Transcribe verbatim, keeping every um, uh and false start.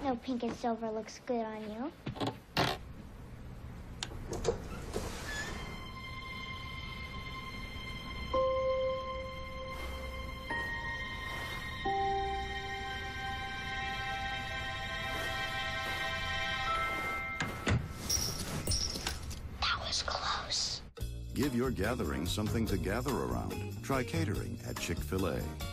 No, pink and silver looks good on you. That was close. Give your gathering something to gather around. Try catering at Chick-fil-A.